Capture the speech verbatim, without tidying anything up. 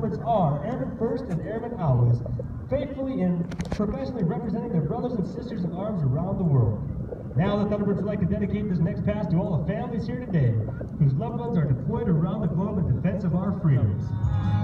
Thunderbirds are Airman First and Airman Always, faithfully and professionally representing their brothers and sisters in arms around the world. Now the Thunderbirds would like to dedicate this next pass to all the families here today, whose loved ones are deployed around the globe in defense of our freedoms.